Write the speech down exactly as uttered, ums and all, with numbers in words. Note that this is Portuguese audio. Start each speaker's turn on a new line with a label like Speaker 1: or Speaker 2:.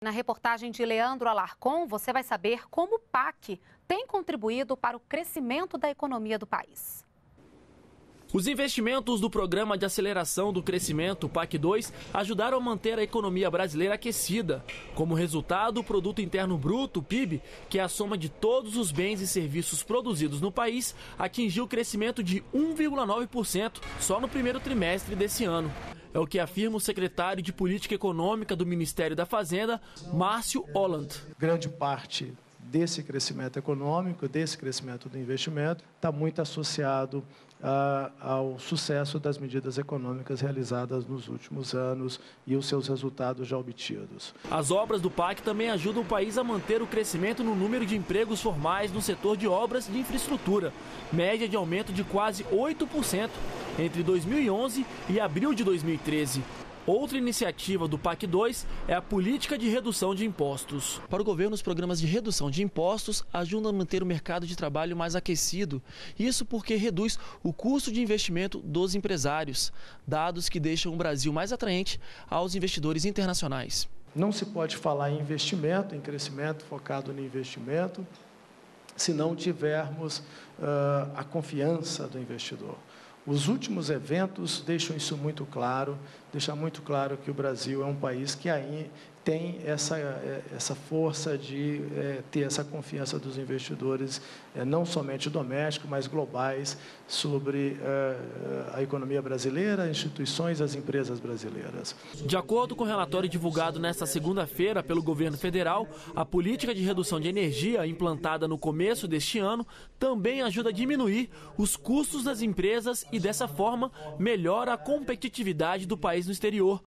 Speaker 1: Na reportagem de Leandro Alarcon, você vai saber como o P A C tem contribuído para o crescimento da economia do país.
Speaker 2: Os investimentos do Programa de Aceleração do Crescimento, P A C dois, ajudaram a manter a economia brasileira aquecida. Como resultado, o Produto Interno Bruto, P I B, que é a soma de todos os bens e serviços produzidos no país, atingiu crescimento de um vírgula nove por cento só no primeiro trimestre desse ano. É o que afirma o secretário de Política Econômica do Ministério da Fazenda, Márcio Holland.
Speaker 3: Grande parte desse crescimento econômico, desse crescimento do investimento, está muito associado uh, ao sucesso das medidas econômicas realizadas nos últimos anos e os seus resultados já obtidos.
Speaker 2: As obras do P A C também ajudam o país a manter o crescimento no número de empregos formais no setor de obras de infraestrutura, média de aumento de quase oito por cento entre dois mil e onze e abril de dois mil e treze. Outra iniciativa do P A C dois é a política de redução de impostos. Para o governo, os programas de redução de impostos ajudam a manter o mercado de trabalho mais aquecido. Isso porque reduz o custo de investimento dos empresários, dados que deixam o Brasil mais atraente aos investidores internacionais.
Speaker 3: Não se pode falar em investimento, em crescimento focado no investimento, se não tivermos uh, a confiança do investidor. Os últimos eventos deixam isso muito claro, deixam muito claro que o Brasil é um país que aí tem essa, essa força de é, ter essa confiança dos investidores, é, não somente domésticos, mas globais, sobre é, a economia brasileira, as instituições, as empresas brasileiras.
Speaker 2: De acordo com o relatório divulgado nesta segunda-feira pelo governo federal, a política de redução de energia implantada no começo deste ano também ajuda a diminuir os custos das empresas e, dessa forma, melhora a competitividade do país no exterior.